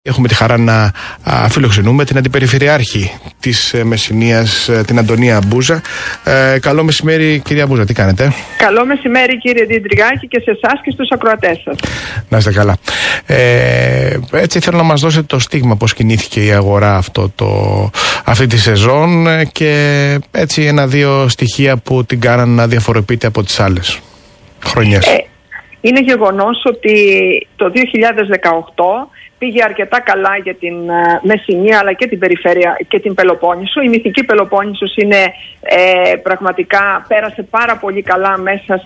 Έχουμε τη χαρά να φιλοξενούμε την Αντιπεριφερειάρχη της Μεσσηνίας, την Αντωνία Μπούζα. Καλό μεσημέρι, κυρία Μπούζα, τι κάνετε? Καλό μεσημέρι, κύριε Διντριγάκη, και σε εσάς και στους ακροατές σας. Να είστε καλά. Έτσι θέλω να μας δώσετε το στίγμα πώς κινήθηκε η αγορά αυτή τη σεζόν και έτσι ένα-δύο στοιχεία που την κάναν να διαφοροποιείται από τις άλλες χρονιές. Είναι γεγονός ότι το 2018 πήγε αρκετά καλά για την Μεσσηνία αλλά και την περιφέρεια και την Πελοπόννησο. Η μυθική Πελοπόννησος είναι πραγματικά πέρασε πάρα πολύ καλά μέσα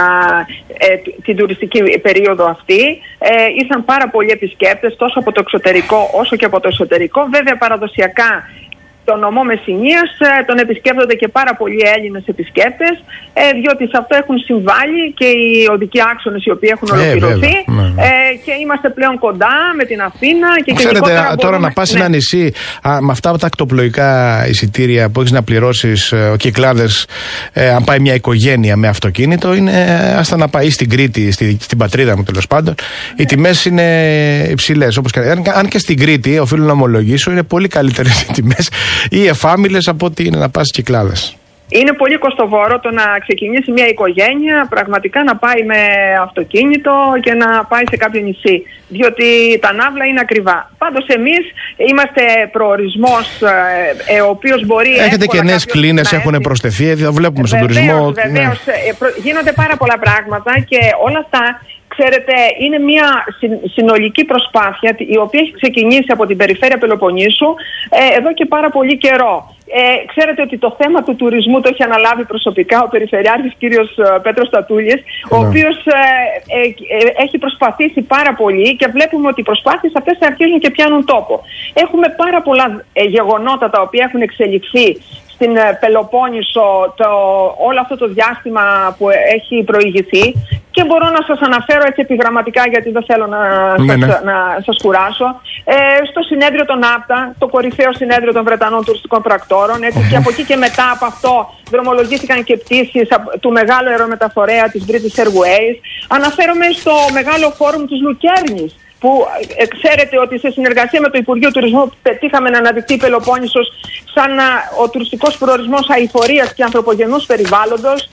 την τουριστική περίοδο αυτή. Ήρθαν πάρα πολλοί επισκέπτες τόσο από το εξωτερικό όσο και από το εσωτερικό. Βέβαια παραδοσιακά το νομό Μεσσηνίας τον επισκέπτονται και πάρα πολλοί Έλληνες επισκέπτες, διότι σε αυτό έχουν συμβάλει και οι οδικοί άξονες οι οποίοι έχουν ολοκληρωθεί και είμαστε πλέον κοντά με την Αθήνα. Και ξέρετε, τώρα να πας σε ένα νησί με αυτά τα ακτοπλοϊκά εισιτήρια που έχεις να πληρώσεις ο Κυκλάδες, αν πάει μια οικογένεια με αυτοκίνητο, είναι άστα να πάει στην Κρήτη, στην πατρίδα μου τέλος πάντων, οι τιμές είναι υψηλές. Αν και στην Κρήτη, οφείλω να ομολογήσω, είναι πολύ καλύτερες οι τιμές ή εφάμιλες από ότι είναι να πας στις Κυκλάδες. Είναι πολύ κοστοβόρο το να ξεκινήσει μια οικογένεια πραγματικά να πάει με αυτοκίνητο και να πάει σε κάποιο νησί, διότι τα ναύλα είναι ακριβά. Πάντως εμείς είμαστε προορισμός ο οποίος μπορεί... Έχετε και νέες κλίνες, έχουν προσθεθεί, το βλέπουμε στον τουρισμό. Βεβαίως, γίνονται πάρα πολλά πράγματα και όλα αυτά, ξέρετε, είναι μια συνολική προσπάθεια η οποία έχει ξεκινήσει από την περιφέρεια Πελοποννήσου εδώ και πάρα πολύ καιρό. Ξέρετε ότι το θέμα του τουρισμού το έχει αναλάβει προσωπικά ο Περιφερειάρχης κύριος Πέτρος Στατούλης, ο οποίος έχει προσπαθήσει πάρα πολύ και βλέπουμε ότι οι προσπάθειες αυτές αρχίζουν και πιάνουν τόπο. Έχουμε πάρα πολλά γεγονότα τα οποία έχουν εξελιχθεί στην Πελοπόννησο όλο αυτό το διάστημα που έχει προηγηθεί και μπορώ να σας αναφέρω έτσι επιγραμματικά γιατί δεν θέλω να σας κουράσω. Στο συνέδριο των ΑΠΤΑ, το κορυφαίο συνέδριο των Βρετανών τουριστικών πρακτόρων, έτσι, και από εκεί και μετά από αυτό δρομολογήθηκαν και πτήσεις του μεγάλου αερομεταφορέα της British Airways. Αναφέρομαι στο μεγάλο φόρουμ της Λουκέρνης, που ξέρετε ότι σε συνεργασία με το Υπουργείο Τουρισμού πετύχαμε να αναδειχθεί η Πελοπόννησος σαν ο τουριστικός προορισμός αειφορίας και ανθρωπογενούς περιβάλλοντος.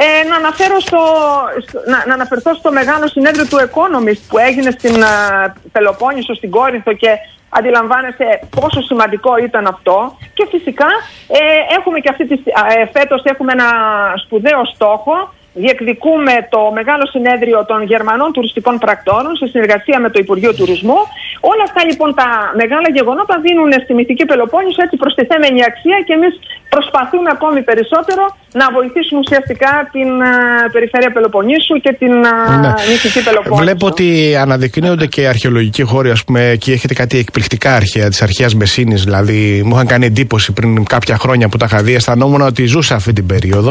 Να αναφερθώ στο μεγάλο συνέδριο του Economist που έγινε στην Πελοπόννησο, στην Κόρινθο, και αντιλαμβάνεστε πόσο σημαντικό ήταν αυτό. Και φυσικά έχουμε και φέτος έχουμε ένα σπουδαίο στόχο. Διεκδικούμε το μεγάλο συνέδριο των Γερμανών τουριστικών πρακτόρων σε συνεργασία με το Υπουργείο Τουρισμού. Όλα αυτά λοιπόν τα μεγάλα γεγονότα δίνουν στη μυθική Πελοπόννησο έτσι προστιθέμενη αξία και εμείς προσπαθούμε ακόμη περισσότερο να βοηθήσουμε ουσιαστικά την περιφέρεια Πελοποννήσου και την μυθική Πελοπόννησο. Βλέπω ότι αναδεικνύονται και αρχαιολογικοί χώροι, ας πούμε, και έχετε κάτι εκπληκτικά αρχαία της αρχαίας Μεσσήνης. Δηλαδή, μου είχαν κάνει εντύπωση πριν κάποια χρόνια που τα είχα δει, αισθανόμουν ότι ζούσα αυτή την περίοδο.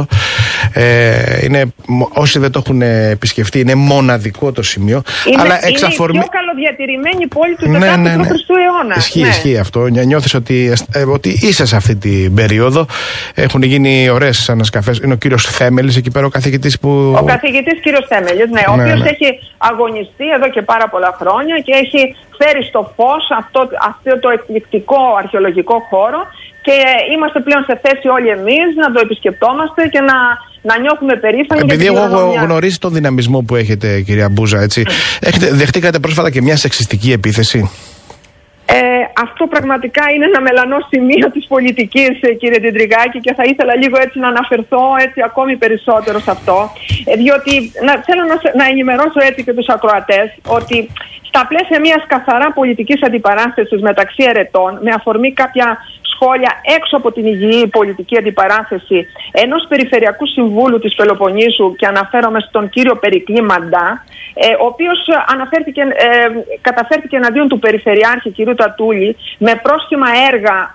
Όσοι δεν το έχουν επισκεφτεί, είναι μοναδικό το σημείο. Είναι η πιο καλοδιατηρημένη πόλη του 14ου Χριστού αιώνα. Ισχύει αυτό. Νιώθεις ότι είσαι σε αυτή την περίοδο. Έχουν γίνει ωραίες ανασκαφές. Είναι ο κύριος Θέμελης εκεί πέρα, ο καθηγητής που... Ο καθηγητής κύριος Θέμελης, ο οποίος έχει αγωνιστεί εδώ και πάρα πολλά χρόνια και έχει φέρει στο φως αυτό το εκπληκτικό αρχαιολογικό χώρο και είμαστε πλέον σε θέση όλοι εμείς να το επισκεπτόμαστε και να νιώθουμε περήφανοι. Επειδή εγώ έχω γνωρίσει τον δυναμισμό που έχετε, κυρία Μπούζα, έτσι, δεχτήκατε πρόσφατα και μια σεξιστική επίθεση. Αυτό πραγματικά είναι ένα μελανό σημείο της πολιτικής, κύριε Διντριγάκη, και θα ήθελα λίγο έτσι να αναφερθώ έτσι ακόμη περισσότερο σε αυτό, διότι θέλω να ενημερώσω έτσι και τους ακροατές ότι στα πλαίσια μιας καθαρά πολιτικής αντιπαράθεσης μεταξύ αιρετών, με αφορμή κάποια σχόλια έξω από την υγιή πολιτική αντιπαράθεση ενός Περιφερειακού Συμβούλου της Πελοποννήσου, και αναφέρομαι στον κύριο Περικλή Μαντά, ο οποίος καταφέρθηκε εναντίον του Περιφερειάρχη κ. Τατούλη με πρόσχημα έργα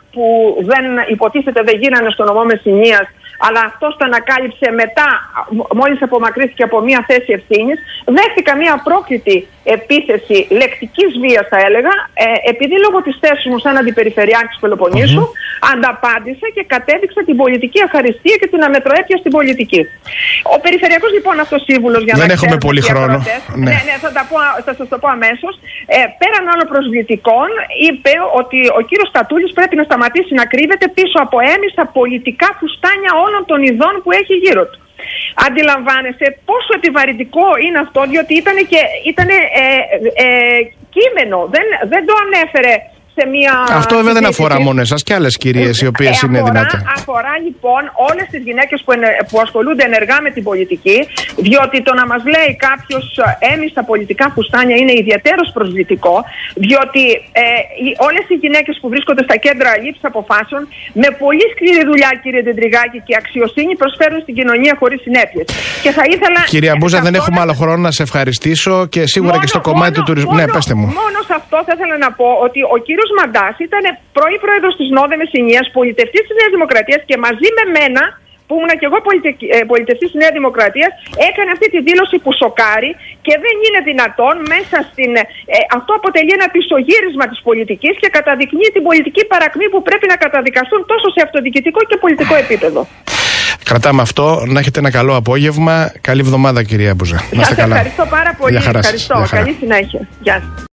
που υποτίθεται δεν γίνανε στο νομό Μεσσηνίας, αλλά αυτός το ανακάλυψε μετά, μόλις απομακρύθηκε από μια θέση ευθύνης. Δέχτηκα μια απρόκριτη επίθεση λεκτικής βίας, θα έλεγα, επειδή λόγω της θέσης μου σαν αντιπεριφερειάρχης Πελοποννήσου ανταπάντησα και κατέδειξα την πολιτική αχαριστία και την αμετροέπεια στην πολιτική. Ο περιφερειακός λοιπόν αυτός σύμβουλος, για δεν έχουμε πολύ χρόνο. Ναι, θα σας το πω αμέσως. Πέραν άλλων προσβλητικών, είπε ότι ο κύριος Στατούλης πρέπει να σταματήσει να κρύβεται πίσω από έμισα πολιτικά φουστάνια όλων των ειδών που έχει γύρω του. Αντιλαμβάνεσαι πόσο επιβαρυντικό είναι αυτό, διότι ήταν κείμενο, δεν το ανέφερε σε μια... Αυτό βέβαια δεν αφορά μόνο εσάς, και άλλες κυρίες οι οποίες είναι δυνατές. Αφορά λοιπόν όλες τις γυναίκες που ασχολούνται ενεργά με την πολιτική, διότι το να μας λέει κάποιος έμισα πολιτικά φουστάνια είναι ιδιαίτερος προσβλητικό, διότι όλες οι γυναίκες που βρίσκονται στα κέντρα λήψης αποφάσεων με πολύ σκληρή δουλειά, κύριε Ντεντριγάκη, και αξιοσύνη προσφέρουν στην κοινωνία χωρίς συνέπειες. Και θα ήθελα... Κυρία Μπούζα, δεν έχουμε άλλο χρόνο, να σε ευχαριστήσω, και σίγουρα και στο κομμάτι του τουρισμού. Ναι, πέστε μου. Μόνο σε αυτό θα ήθελα να πω ότι ο κύριος Μαντάς ήταν πρώην πρόεδρος της Νόδε Μεσσηνίας, πολιτευτής της Νέας Δημοκρατίας, και μαζί με μένα, που ήμουν και εγώ πολιτευτής της Νέας Δημοκρατίας, έκανε αυτή τη δήλωση που σοκάρει, και δεν είναι δυνατόν μέσα στην... αυτό αποτελεί ένα πισωγύρισμα της πολιτικής και καταδεικνύει την πολιτική παρακμή που πρέπει να καταδικαστούν τόσο σε αυτοδιοικητικό και πολιτικό επίπεδο. Κρατάμε αυτό. Να έχετε ένα καλό απόγευμα. Καλή εβδομάδα, κυρία Μπούζα. Να είστε καλά. Ευχαριστώ πάρα πολύ. Ευχαριστώ. Καλή συνέχεια. Γεια σας.